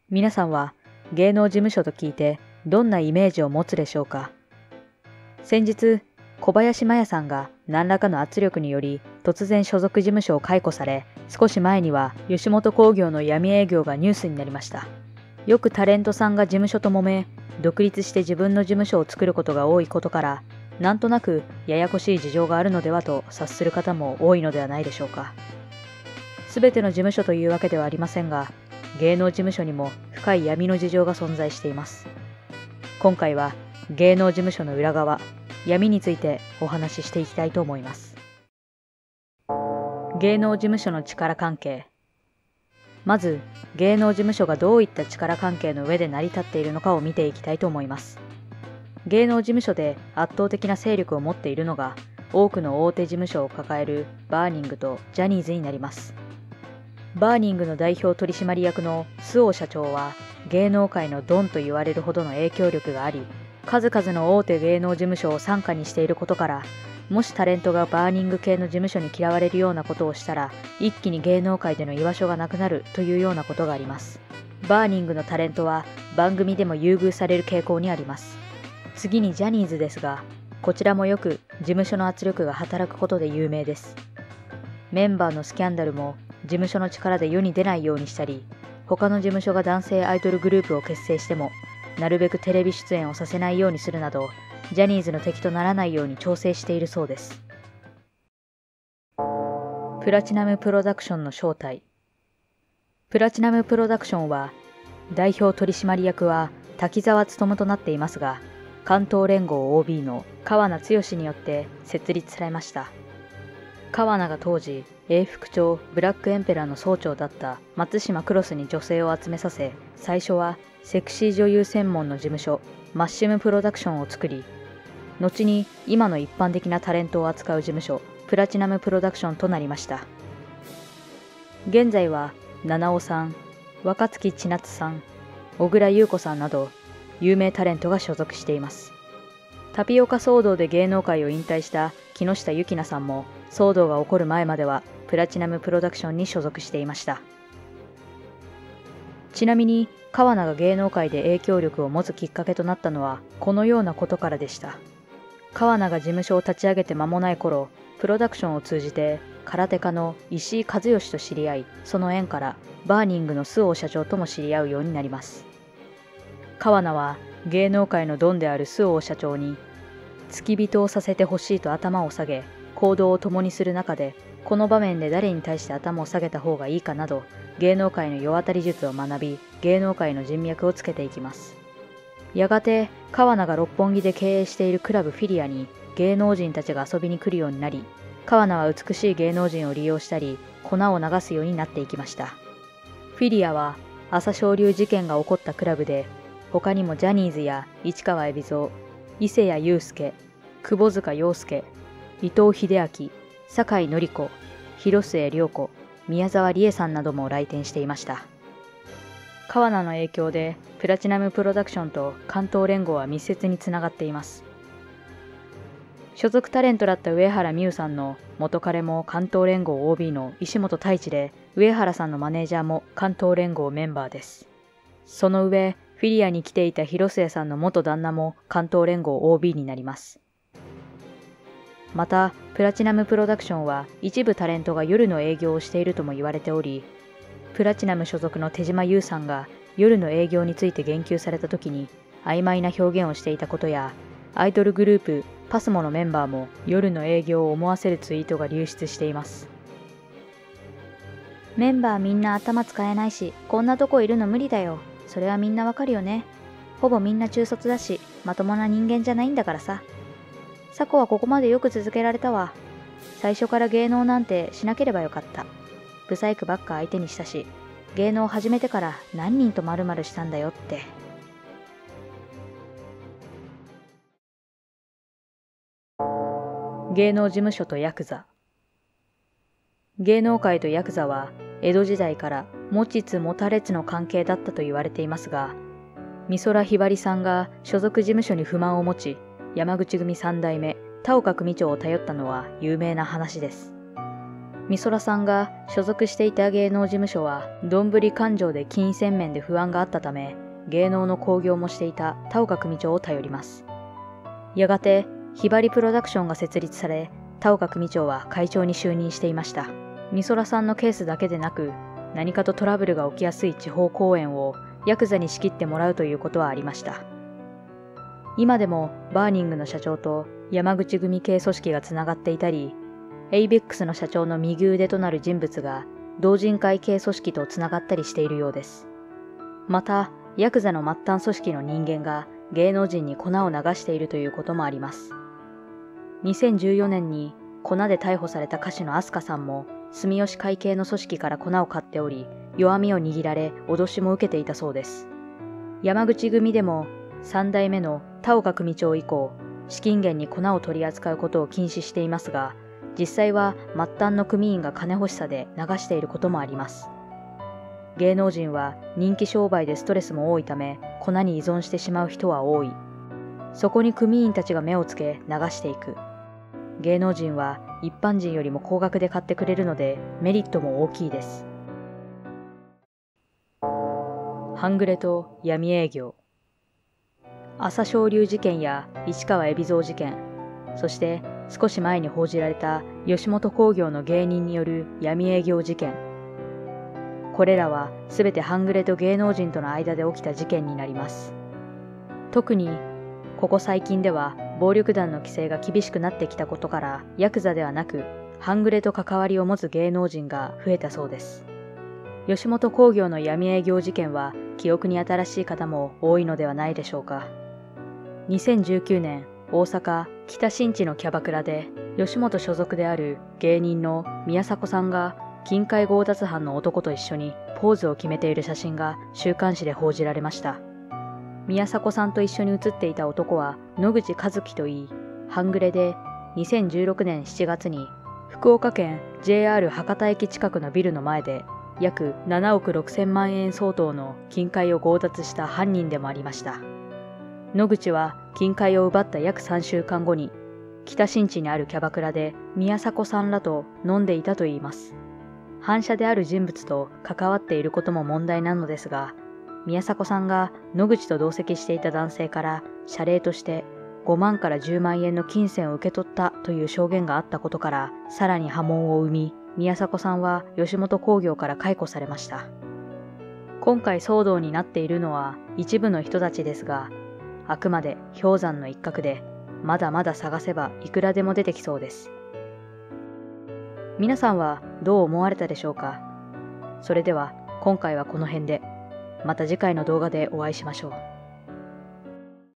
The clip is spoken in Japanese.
皆さんは芸能事務所と聞いてどんなイメージを持つでしょうか。先日、小林麻耶さんが何らかの圧力により突然所属事務所を解雇され、少し前には吉本興業の闇営業がニュースになりました。よくタレントさんが事務所と揉め、独立して自分の事務所を作ることが多いことから、なんとなくややこしい事情があるのではと察する方も多いのではないでしょうか。すべての事務所というわけではありませんが、芸能事務所にも深い闇の事情が存在しています。今回は芸能事務所の裏側、闇についてお話ししていきたいと思います。芸能事務所の力関係。まず、芸能事務所がどういった力関係の上で成り立っているのかを見ていきたいと思います。芸能事務所で圧倒的な勢力を持っているのが、多くの大手事務所を抱えるバーニングとジャニーズになります。バーニングの代表取締役の周防社長は、芸能界のドンと言われるほどの影響力があり、数々の大手芸能事務所を傘下にしていることから、もしタレントがバーニング系の事務所に嫌われるようなことをしたら、一気に芸能界での居場所がなくなるというようなことがあります。バーニングのタレントは番組でも優遇される傾向にあります。次にジャニーズですが、こちらもよく事務所の圧力が働くことで有名です。メンバーのスキャンダルも事務所の力で世に出ないようにしたり、他の事務所が男性アイドルグループを結成しても、なるべくテレビ出演をさせないようにするなど、ジャニーズの敵とならないように調整しているそうです。プラチナムプロダクションの正体。プラチナムプロダクションは、代表取締役は滝沢勉となっていますが、関東連合 OB の川名剛によって設立されました。川名が当時、永福町ブラックエンペラーの総長だった松島クロスに女性を集めさせ、最初はセクシー女優専門の事務所、マッシュムプロダクションを作り、後に今の一般的なタレントを扱う事務所、プラチナムプロダクションとなりました。現在は、七尾さん、若槻千夏さん、小倉優子さんなど、有名タレントが所属しています。タピオカ騒動で芸能界を引退した木下ゆきなさんも、騒動が起こる前までは、プラチナムプロダクションに所属していました。ちなみに、川名が芸能界で影響力を持つきっかけとなったのは、このようなことからでした。川名が事務所を立ち上げて間もない頃、プロダクションを通じて空手家の石井和義と知り合い、その縁からバーニングの周防社長とも知り合うようになります。川名は芸能界のドンである周防社長に付き人をさせてほしいと頭を下げ、行動を共にする中で、この場面で誰に対して頭を下げた方がいいかなど、芸能界の世渡り術を学び、芸能界の人脈をつけていきます。やがて、川名が六本木で経営しているクラブフィリアに芸能人たちが遊びに来るようになり、川名は美しい芸能人を利用したり、粉を流すようになっていきました。フィリアは、朝青龍事件が起こったクラブで、他にもジャニーズや市川海老蔵、伊勢谷友介、窪塚洋介、伊藤英明、酒井紀子、広末涼子、宮沢りえさんなども来店していました。川名の影響で、プラチナムプロダクションと関東連合は密接につながっています。所属タレントだった上原美羽さんの元彼も関東連合 OB の石本太一で、上原さんのマネージャーも関東連合メンバーです。その上、フィリアに来ていた広末さんの元旦那も関東連合 OB になります。また、プラチナムプロダクションは一部タレントが夜の営業をしているとも言われており、プラチナム所属の手島優さんが夜の営業について言及された時に曖昧な表現をしていたことや、アイドルグループパスモのメンバーも夜の営業を思わせるツイートが流出しています。 メンバーみんな頭使えないし、こんなとこいるの無理だよ。それはみんなわかるよね。ほぼみんな中卒だし、まともな人間じゃないんだからさ。サコはここまでよく続けられたわ。最初から芸能なんてしなければよかった。ブサイクばっか相手にしたし、芸能始めてから何人と〇〇したんだよって。 芸能事務所とヤクザ。芸能界とヤクザは江戸時代から持ちつ持たれつの関係だったと言われていますが、美空ひばりさんが所属事務所に不満を持ち、山口組三代目田岡組長を頼ったのは有名な話です。 美空さんが所属していた芸能事務所はどんぶり勘定で金銭面で不安があったため、芸能の興行もしていた田岡組長を頼ります。やがてひばりプロダクションが設立され、田岡組長は会長に就任していました。美空さんのケースだけでなく、何かとトラブルが起きやすい地方公演をヤクザに仕切ってもらうということはありました。今でもバーニングの社長と山口組系組織がつながっていたり、エイベックスの社長の右腕となる人物が同人会系組織とつながったりしているようです。また、ヤクザの末端組織の人間が芸能人に粉を流しているということもあります。2014年に粉で逮捕された歌手の飛鳥さんも住吉会系の組織から粉を買っており、弱みを握られ脅しも受けていたそうです。山口組でも3代目の田岡組長以降、資金源に粉を取り扱うことを禁止していますが、実際は末端の組員が金欲しさで流していることもあります。芸能人は人気商売でストレスも多いため、粉に依存してしまう人は多い。そこに組員たちが目をつけ流していく。芸能人は一般人よりも高額で買ってくれるのでメリットも大きいです。半グレと闇営業。朝青龍事件や市川海老蔵事件、そして少し前に報じられた吉本興業の芸人による闇営業事件。これらはすべて半グレと芸能人との間で起きた事件になります。特にここ最近では暴力団の規制が厳しくなってきたことから、ヤクザではなく半グレと関わりを持つ芸能人が増えたそうです。吉本興業の闇営業事件は記憶に新しい方も多いのではないでしょうか。2019年、大阪北新地のキャバクラで吉本所属である芸人の宮迫さんが金塊強奪犯の男と一緒にポーズを決めている写真が週刊誌で報じられました。宮迫さんと一緒に写っていた男は野口和樹といい、半グレで2016年7月に福岡県 JR 博多駅近くのビルの前で約7億6千万円相当の金塊を強奪した犯人でもありました。野口は金塊を奪った約3週間後に北新地にあるキャバクラで宮迫さんらと飲んでいたといいます。反社である人物と関わっていることも問題なのですが、宮迫さんが野口と同席していた男性から謝礼として5万から10万円の金銭を受け取ったという証言があったことからさらに波紋を生み、宮迫さんは吉本興業から解雇されました。今回騒動になっているのは一部の人たちですが、あくまで氷山の一角で、まだまだ探せばいくらでも出てきそうです。皆さんはどう思われたでしょうか。それでは今回はこの辺で、また次回の動画でお会いしましょう。